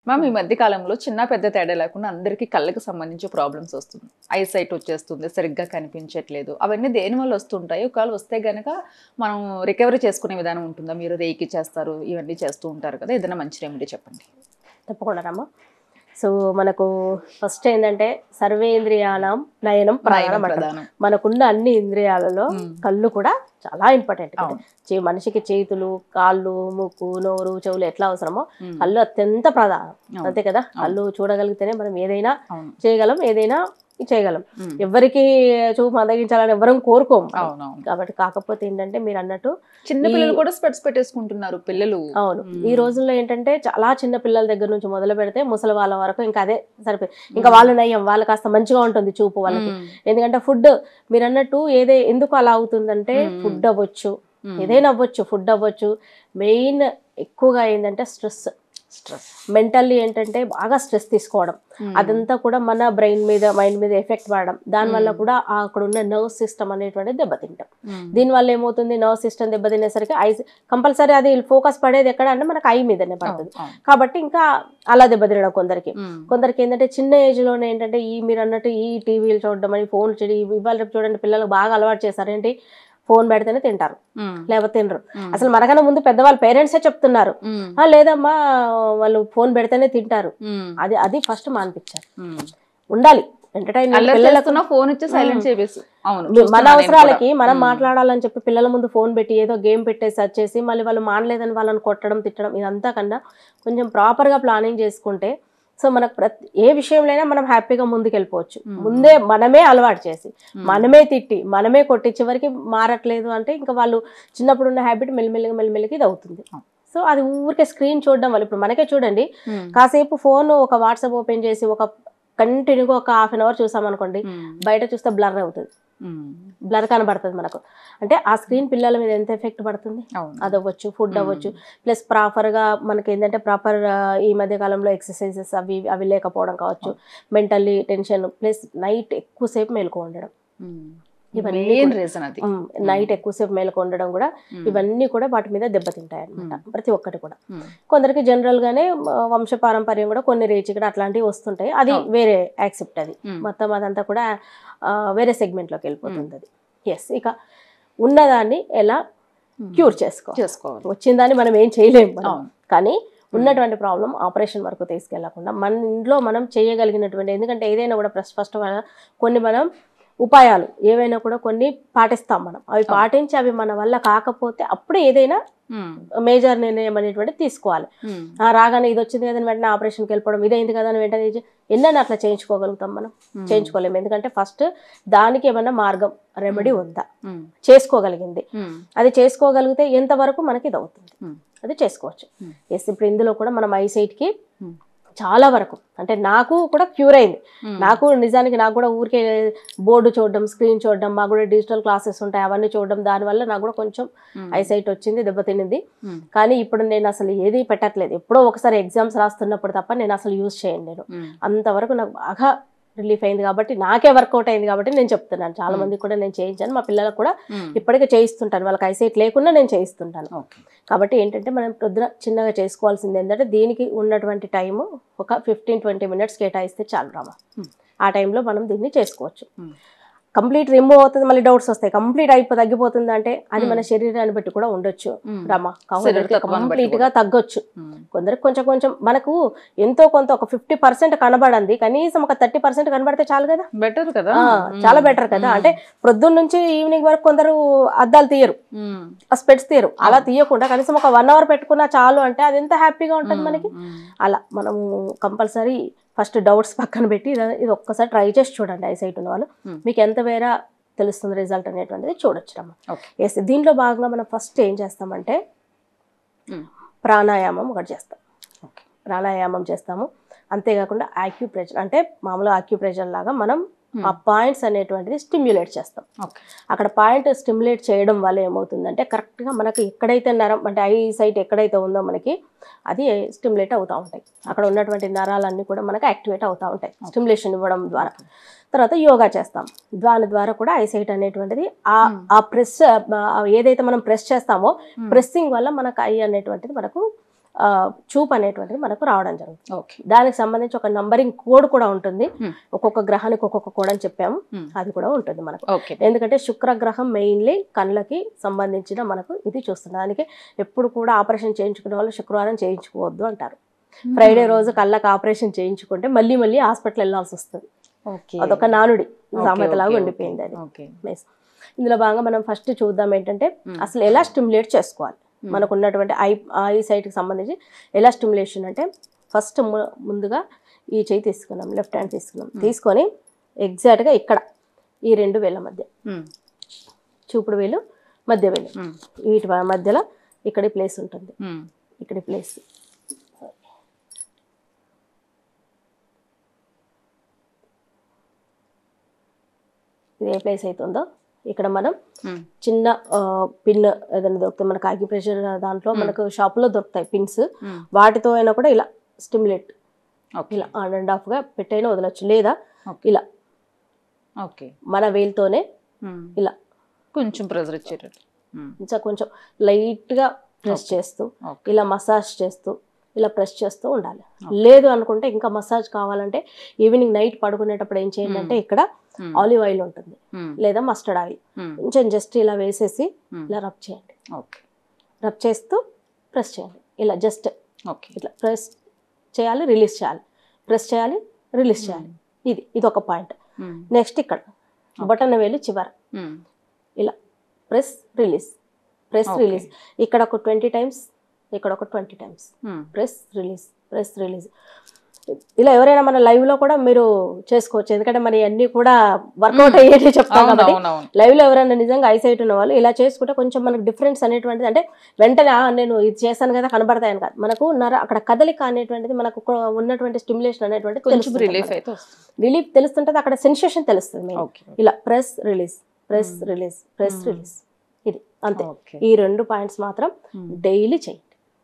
Ma'am ఈ మధ్య కాలంలో చిన్న పెద్ద తేడా లేకుండా అందరికీ కళ్ళకి సంబంధించి ప్రాబ్లమ్స్ వస్తుంది. ఐసైట్ వచ్చేస్తుంది, సరిగ్గా కనిపించట్లేదు. అవన్నీ దేని వల్ల వస్తుంటాయి? ఒకవేళ వస్తే గనక మనం రికవరీ చేసుకునే విధానం ఉంటుందా? మీరు రేకి చేస్తారు, ఇవన్నీ చేస్తూ ఉంటారు కదా, ఏదైనా మంచి రెమెడీ చెప్పండి. తప్పకుండా రమ్మ. సో మనకు ఫస్ట్ ఏంటంటే సర్వేంద్రియానం నయనం ప్రధానం. మనకున్న అన్ని ఇంద్రియాలలో కళ్ళు కూడా చాలా ఇంపార్టెంట్. మనిషికి చేతులు, కాళ్ళు, ముక్కు, నోరు, చెవులు ఎట్లా అవసరమో కళ్ళు అత్యంత ప్రధానం. అంతే కదా, కళ్ళు చూడగలిగితేనే మనం ఏదైనా చేయగలం, ఏదైనా చేయగలం. ఎవరికి చూపు మందగించాలని ఎవరం కోరుకోము కాబట్టి. కాకపోతే ఏంటంటే మీరు అన్నట్టు చిన్న పిల్లలు కూడా స్పెట్స్ పెట్టేసుకుంటున్నారు పిల్లలు. అవును, ఈ రోజుల్లో ఏంటంటే చాలా చిన్న పిల్లల దగ్గర నుంచి మొదలు పెడితే ముసలి వాళ్ళ వరకు ఇంకా అదే సరిపోయి. ఇంకా వాళ్ళు నయ్యం, వాళ్ళు కాస్త మంచిగా ఉంటుంది చూపు వాళ్ళకి. ఎందుకంటే ఫుడ్ మీరు అన్నట్టు ఎందుకు అలా అవుతుందంటే ఫుడ్ అవ్వచ్చు, ఏదైనా అవ్వచ్చు, ఫుడ్ అవ్వచ్చు. మెయిన్ ఎక్కువగా ఏంటంటే స్ట్రెస్ మెంటల్లీ ఏంటంటే బాగా స్ట్రెస్ తీసుకోవడం, అదంతా కూడా మన బ్రెయిన్ మీద, మైండ్ మీద ఎఫెక్ట్ పడడం. దానివల్ల కూడా అక్కడ ఉన్న నర్వ్ సిస్టమ్ అనేటువంటిది దెబ్బతింటాం. దీనివల్ల ఏమవుతుంది, నర్వ్ సిస్టమ్ దెబ్బతినేసరికి ఐ కంపల్సరీ అది ఫోకస్ పడేది ఎక్కడ అంటే మనకు ఐ మీదనే పడుతుంది. కాబట్టి ఇంకా అలా దెబ్బతినడం కొందరికి ఏంటంటే చిన్న ఏజ్ లోనే ఏంటంటే మీరు అన్నట్టు ఈ టీవీలు చూడడం అని, ఫోన్ ఇవాళ చూడండి పిల్లలు బాగా అలవాటు చేశారు. ఏంటి, ఫోన్ పెడితేనే తింటారు, లేకపోతే తినరు. అసలు మనకన్నా ముందు పెద్దవాళ్ళు పేరెంట్సే చెప్తున్నారు, లేదమ్మా వాళ్ళు ఫోన్ పెడితేనే తింటారు. అది ఫస్ట్ మానిపించారు. ఉండాలి ఎంటర్టైన్మెంట్. ఫోన్ ఇచ్చి సైలెంట్ చేసి మన అవసరాలకి మనం మాట్లాడాలని చెప్పి పిల్లల ముందు ఫోన్ పెట్టి ఏదో గేమ్ పెట్టేసి వచ్చేసి మళ్ళీ వాళ్ళు మానలేదని వాళ్ళని కొట్టడం, తిట్టడం, ఇదంతా కన్నా కొంచెం ప్రాపర్ గా ప్లానింగ్ చేసుకుంటే సో మనకు ఏ విషయంలో మనం హ్యాపీగా ముందుకెళ్ళిపోవచ్చు. ముందే మనమే అలవాటు చేసి, మనమే తిట్టి, మనమే కొట్టి చివరికి మారట్లేదు అంటే ఇంకా వాళ్ళు చిన్నప్పుడు ఉన్న హ్యాబిట్ మెల్లిమెల్లిగా ఇది అవుతుంది. సో అది ఊరికే స్క్రీన్ చూడడం వల్ల ఇప్పుడు మనకే చూడండి, కాసేపు ఫోన్ ఒక వాట్సాప్ ఓపెన్ చేసి ఒక కంటిన్యూగా ఒక హాఫ్ అన్ అవర్ చూసామనుకోండి, బయట చూస్తే బ్లర్ అవుతుంది, బ్లర్ కనబడుతుంది మనకు. అంటే ఆ స్క్రీన్ పిల్లల మీద ఎంత ఎఫెక్ట్ పడుతుంది. అది అవ్వచ్చు, ఫుడ్ అవ్వచ్చు, ప్లస్ ప్రాపర్గా మనకి ఏంటంటే ప్రాపర్ ఈ మధ్య కాలంలో ఎక్సర్సైజెస్ అవి లేకపోవడం కావచ్చు, మెంటల్లీ టెన్షన్, ప్లస్ నైట్ ఎక్కువసేపు మేలుకో ఉండడం, నైట్ ఎక్కువసేపు మేలుకో ఉండడం కూడా ఇవన్నీ కూడా వాటి మీద దెబ్బతింటాయి అనమాట. ప్రతి ఒక్కటి కూడా కొందరికి జనరల్ గానే వంశపారంపర్యం కూడా కొన్ని రేచికడ అట్లాంటివి వస్తుంటాయి. అది వేరే యాక్సెప్ట్, అది మొత్తం అదంతా కూడా వేరే సెగ్మెంట్ లోకి వెళ్ళిపోతుంది అది. ఎస్, ఇక ఉన్నదాన్ని ఎలా క్యూర్ చేసుకోవాలి, వచ్చిందాన్ని మనం ఏం చేయలేము. కానీ ఉన్నటువంటి ప్రాబ్లం ఆపరేషన్ వరకు తీసుకెళ్లకుండా మన ఇంట్లో మనం చేయగలిగినటువంటి, ఎందుకంటే ఏదైనా కూడా ఫస్ట్ కొన్ని మనం ఉపాయాలు ఏవైనా కూడా కొన్ని పాటిస్తాం మనం, అవి పాటించి అవి మన వల్ల కాకపోతే అప్పుడు ఏదైనా మేజర్ నిర్ణయం అనేటువంటిది తీసుకోవాలి. రాగానే ఇది వచ్చింది కదా వెంటనే ఆపరేషన్కి వెళ్ళిపోవడం, ఇదైంది కదా అని వెంటనే ఎన్నైనా అట్లా చేయించుకోగలుగుతాం మనం? చేయించుకోలేము. ఎందుకంటే ఫస్ట్ దానికి ఏమన్నా మార్గం, రెమెడీ ఉందా, చేసుకోగలిగింది, అది చేసుకోగలిగితే ఎంతవరకు మనకి ఇది అవుతుంది, అది చేసుకోవచ్చు. ఎస్, ఇప్పుడు ఇందులో కూడా మనం ఐసైట్కి చాలా వరకు అంటే నాకు కూడా క్యూర్ అయింది. నాకు నిజానికి నాకు కూడా ఊరికే బోర్డు చూడడం, స్క్రీన్ చూడడం, మాకు కూడా డిజిటల్ క్లాసెస్ ఉంటాయి, అవన్నీ చూడడం, దానివల్ల నాకు కూడా కొంచెం ఐసైట్ వచ్చింది, దెబ్బతినింది. కానీ ఇప్పుడు నేను అసలు ఏది పెట్టట్లేదు. ఎప్పుడో ఒకసారి ఎగ్జామ్స్ రాస్తున్నప్పుడు తప్ప నేను అసలు యూజ్ చేయను. నేను అంతవరకు నాకు బాగా రిలీఫ్ అయింది కాబట్టి, నాకే వర్కౌట్ అయింది కాబట్టి నేను చెప్తున్నాను. చాలా మందికి కూడా నేను చేయించాను, మా పిల్లలకు కూడా ఇప్పటికే చేయిస్తుంటాను, వాళ్ళకి ఐసైట్ లేకుండా నేను చేయిస్తుంటాను. కాబట్టి ఏంటంటే మనం పొద్దున చిన్నగా చేసుకోవాల్సింది ఏంటంటే దీనికి ఉన్నటువంటి టైము ఒక 15-20 minutes కేటాయిస్తే చాలు రామా. ఆ టైంలో మనం దీన్ని చేసుకోవచ్చు. కంప్లీట్ రిమూవ్ అవుతుంది, మళ్ళీ డౌట్స్ వస్తాయి, కంప్లీట్ తగ్గిపోతుంది అంటే అది మన శరీరాన్ని బట్టి కూడా ఉండొచ్చు రమా. కంప్లీట్ గా తగ్గొచ్చు. కొందరికి కొంచెం మనకు ఎంతో కొంత ఒక 50% కనబడండి, కనీసం ఒక 30% కనబడితే చాలు కదా, బెటర్ కదా, చాలా బెటర్ కదా. అంటే ప్రొద్దున్న నుంచి ఈవినింగ్ వరకు కొందరు అద్దాలు తీయరు, స్పెట్స్ తీయరు, అలా తీయకుండా కనీసం ఒక 1 hour పెట్టుకున్నా చాలు అంటే అది ఎంత హ్యాపీగా ఉంటుంది మనకి. అలా మనము కంపల్సరీ ఫస్ట్ డౌట్స్ పక్కన పెట్టి ఇది ఒక్కసారి ట్రై చేసి చూడండి. ఐసైట్ ఉన్న వాళ్ళు మీకు ఎంత వేరే తెలుస్తుంది రిజల్ట్ అనేటువంటిది చూడొచ్చు అమ్మ. ఎస్, దీంట్లో భాగంగా మనం ఫస్ట్ ఏం చేస్తామంటే ప్రాణాయామం ఒకటి చేస్తాం. ప్రాణాయామం చేస్తాము. అంతేకాకుండా ఆక్యుప్రెషర్ అంటే మామూలుగా ఆక్యుప్రెషర్ లాగా మనం ఆ పాయింట్స్ అనేటువంటిది స్టిమ్యులేట్ చేస్తాం. అక్కడ పాయింట్ స్టిమ్యులేట్ చేయడం వల్ల ఏమవుతుందంటే కరెక్ట్గా మనకి ఎక్కడైతే నరం అంటే ఐ సైట్ ఎక్కడైతే ఉందో మనకి అది స్టిమ్యులేట్ అవుతూ ఉంటాయి. అక్కడ ఉన్నటువంటి నరాలన్నీ కూడా మనకి యాక్టివేట్ అవుతూ ఉంటాయి స్టిమ్యులేషన్ ఇవ్వడం ద్వారా. తర్వాత యోగా చేస్తాం, దాని ద్వారా కూడా ఐసైట్ అనేటువంటిది ఆ ప్రెస్ ఏదైతే మనం ప్రెస్ చేస్తామో ప్రెస్సింగ్ వల్ల మనకు ఐ అనేటువంటిది మనకు చూపు అనేటువంటిది మనకు రావడం జరుగుతుంది. ఓకే. దానికి సంబంధించి ఒక నంబరింగ్ కోడ్ కూడా ఉంటుంది. Hmm. ఒక్కొక్క గ్రహానికి ఒక్కొక్క కోడ్ అని చెప్పాము, అది కూడా ఉంటుంది మనకు. ఓకే. ఎందుకంటే శుక్రగ్రహం మెయిన్లీ కళ్ళకి సంబంధించిన మనకు ఇది చూస్తుంది. దానికి ఎప్పుడు కూడా ఆపరేషన్ చేయించుకునే వాళ్ళు శుక్రవారం చేయించుకోవద్దు అంటారు. ఫ్రైడే రోజు కళ్ళకి ఆపరేషన్ చేయించుకుంటే మళ్ళీ మళ్ళీ హాస్పిటల్ వెళ్ళాల్సి వస్తుంది. ఓకే. అదొక నానుడి సామెతలాగా ఉండిపోయింది అది. ఓకే. Nice. ఇందులో భాగంగా మనం ఫస్ట్ చూద్దాం ఏంటంటే అసలు ఎలా స్టిమ్యులేట్ చేసుకోవాలి మనకు ఉన్నటువంటి ఐ సైట్కి సంబంధించి. ఎలా స్టిమ్యులేషన్ అంటే ఫస్ట్ ముందుగా ఈ చెయ్యి తీసుకున్నాం, లెఫ్ట్ హ్యాండ్ తీసుకున్నాం, తీసుకొని ఎగ్జాక్ట్గా ఇక్కడ ఈ 2 వేళ్ళ మధ్య, చూపుడు వేలు మధ్య వేలు, వీటి మధ్యలో ఇక్కడ ప్లేస్ ఉంటుంది. ఇక్కడ ప్లేస్ ఇది ఏ ప్లేస్ అవుతుందో ఇక్కడ మనం చిన్న పిన్ ఏదైనా దొరుకుతాయి మనకు ఆక్యుప్రెషర్ దాంట్లో మనకు షాపులో దొరుకుతాయి పిన్స్, వాటితో అయినా కూడా ఇలా స్టిమ్యులేట్ ఇలా ఆన్ అండ్ ఆఫ్గా పెట్టైనా వదలొచ్చు. లేదా ఇలా మన వేలుతోనే ఇలా కొంచెం ప్రెజర్ ఇచ్చేటట్టు కొంచెం లైట్గా ప్రెస్ చేస్తూ ఇలా మసాజ్ చేస్తూ ఇలా ప్రెస్ చేస్తూ ఉండాలి. లేదు అనుకుంటే ఇంకా మసాజ్ కావాలంటే ఈవినింగ్ నైట్ పడుకునేటప్పుడు ఏం చేయండి అంటే ఇక్కడ ఆలివ్ ఆయిల్ ఉంటుంది లేదా మస్టర్డ్ ఆయిల్ కొంచెం జస్ట్ ఇలా వేసేసి ఇలా రబ్ చేయండి. రబ్ చేస్తూ ప్రెస్ చేయండి. ఇలా జస్ట్ ఇట్లా ప్రెస్ చేయాలి, రిలీజ్ చేయాలి, ప్రెస్ చేయాలి, రిలీజ్ చేయాలి. ఇది ఒక పాయింట్. నెక్స్ట్ ఇక్కడ బటన్ వేలు చివర ఇలా ప్రెస్ రిలీజ్, ప్రెస్ రిలీజ్. ఇక్కడ ఒక 20 టైమ్స్, ఇక్కడ ఒక 20 times press release, press release. ఇలా ఎవరైనా మన లైవ్ లో కూడా మీరు చేసుకోవచ్చు. ఎందుకంటే మరి అన్ని కూడా వర్కౌట్ అయ్యేది చెప్తాం కాబట్టి లైవ్ లో ఎవరైనా నిజంగా ఐసైట్ ఉన్న వాళ్ళు ఇలా చేసుకుంటే కొంచెం మనకు డిఫరెన్స్ అనేటువంటిది అంటే వెంటనే నేను ఇది చేశాను కదా కనబడతాయని కాదు, మనకు అక్కడ కదలిక అనేటువంటిది మనకు ఉన్నటువంటి స్టిమ్యులేషన్ అనేటువంటిది రిలీఫ్ తెలుస్తుంటది, అక్కడ సెన్సేషన్ తెలుస్తుంది. ఇలా press release, press release, press release. ఇది అంతే. ఈ 2 పాయింట్స్ మాత్రం డైలీ చేయండి.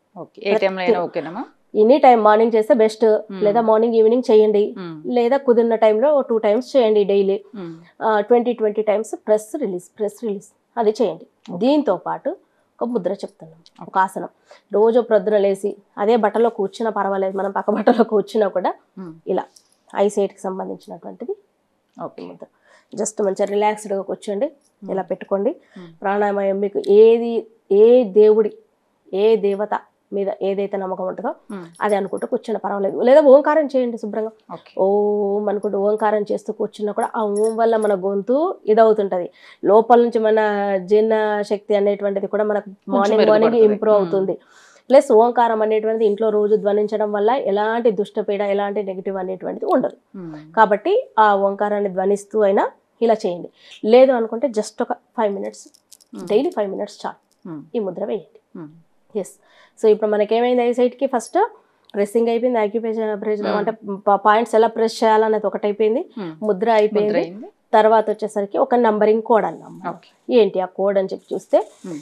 ఎనీ టైం మార్నింగ్ చేస్తే బెస్ట్, లేదా మార్నింగ్ ఈవినింగ్ చేయండి, లేదా కుదిరిన టైంలో 2 టైమ్స్ చేయండి daily. 20 times press release, press release అది చేయండి. దీంతో పాటు ఒక ముద్ర చెప్తున్నాం, ఒక ఆసనం. రోజు ప్రొద్దున లేసి అదే బట్టలో కూర్చున్నా పర్వాలేదు, మనం పక్క బట్టలో కూర్చున్నా కూడా ఇలా ఐసైట్కి సంబంధించినటువంటిది ముద్ర. జస్ట్ మంచిగా రిలాక్స్డ్గా కూర్చోండి, ఇలా పెట్టుకోండి. ప్రాణాయామం మీకు ఏ దేవుడి ఏ దేవత మీద ఏదైతే నమ్మకం ఉంటుందో అది అనుకుంటూ కూర్చున్న పర్వాలేదు. లేదా ఓంకారం చేయండి శుభ్రంగా, ఓం అనుకుంటూ ఓంకారం చేస్తూ కూర్చున్నా కూడా ఆ ఓం వల్ల మన గొంతు ఇదవుతుంటది. లోపల నుంచి మన జీర్ణ శక్తి అనేటువంటిది కూడా మనకు మార్నింగ్ ఇంప్రూవ్ అవుతుంది. ప్లస్ ఓంకారం అనేటువంటిది ఇంట్లో రోజు ధ్వనించడం వల్ల ఎలాంటి దుష్టపీడ ఎలాంటి నెగిటివ్ అనేటువంటిది ఉండదు. కాబట్టి ఆ ఓంకారాన్ని ధ్వనిస్తూ అయినా ఇలా చేయండి. లేదు అనుకుంటే జస్ట్ ఒక 5 మినిట్స్ డైలీ 5 మినిట్స్ చాలు ఈ ముద్ర వేయండి. ఎస్. సో ఇప్పుడు మనకేమైంది ఐసైట్కి ఫస్ట్ ప్రెస్సింగ్ అయిపోయింది, ఆక్యుప్రెషర్ అంటే పాయింట్స్ ఎలా ప్రెస్ చేయాలనేది ఒకటి అయిపోయింది, ముద్ర అయిపోయింది. తర్వాత వచ్చేసరికి ఒక నంబరింగ్ కోడ్ అన్నాం. ఏంటి ఆ కోడ్ అని చెప్పి చూస్తే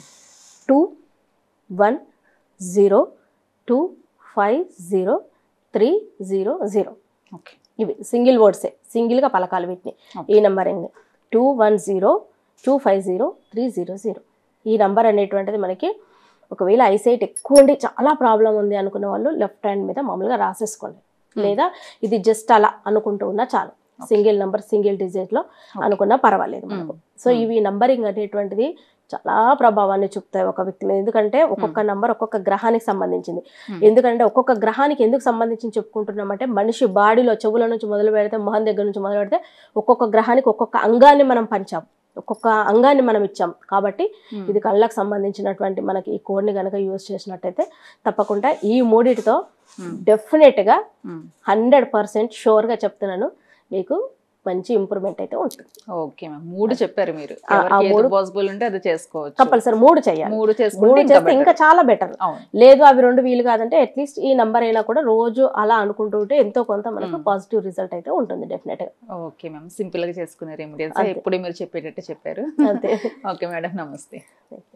2102503000. ఇవి సింగిల్ వర్డ్సే, సింగిల్గా పలకాలి వీటిని. ఈ నంబరింగ్ 2102503000. ఈ నంబర్ అనేటువంటిది మనకి ఒకవేళ ఐసైట్ ఎక్కువ ఉండి చాలా ప్రాబ్లం ఉంది అనుకున్న వాళ్ళు లెఫ్ట్ హ్యాండ్ మీద మామూలుగా రాసేసుకోండి, లేదా ఇది జస్ట్ అలా అనుకుంటూ ఉన్నా చాలు. సింగిల్ నంబర్ సింగిల్ డిజిట్లో అనుకున్నా పర్వాలేదు మనకు. సో ఇవి నంబరింగ్ అనేటువంటిది చాలా ప్రభావాన్ని చూపుతాయి ఒక వ్యక్తి మీద. ఎందుకంటే ఒక్కొక్క నంబర్ ఒక్కొక్క గ్రహానికి సంబంధించింది. ఎందుకంటే ఒక్కొక్క గ్రహానికి ఎందుకు సంబంధించి చెప్పుకుంటున్నామంటే మనిషి బాడీలో చెవుల నుంచి మొదలు పెడితే మొహం దగ్గర నుంచి మొదలు పెడితే ఒక్కొక్క గ్రహానికి ఒక్కొక్క అంగాన్ని మనం పంచాం, ఒక్కొక్క అంగాన్ని మనం ఇచ్చాం. కాబట్టి ఇది కళ్ళకు సంబంధించినటువంటి మనకి ఈ కోడ్ని కనుక యూజ్ చేసినట్టయితే తప్పకుండా ఈ మూడిటితో డెఫినెట్గా 100% షూర్గా చెప్తున్నాను మీకు మంచి ఇంప్రూవ్మెంట్ అయితే ఉంటుంది. ఓకే మ్యామ్, 3 చెప్పారు మీరు. పాసిబుల్ ఉంటే అది చేసుకోవచ్చు, కంపల్సరీ 3 చేయాలి. 3 చేస్తే ఇంకా చాలా బెటర్. లేదు అవి 2 వీలు కాదంటే అట్లీస్ట్ ఈ నంబర్ అయినా కూడా రోజు అలా అనుకుంటూ ఉంటే ఎంతో కొంత మనకు పాజిటివ్ రిజల్ట్ అయితే ఉంటుంది డెఫినెట్ గా. ఓకే మ్యామ్, సింపుల్ గా చేసుకునే రెమెడీస్ ఇప్పుడు మీరు చెప్పేటట్టు చెప్పారు. ఓకే మేడం, నమస్తే.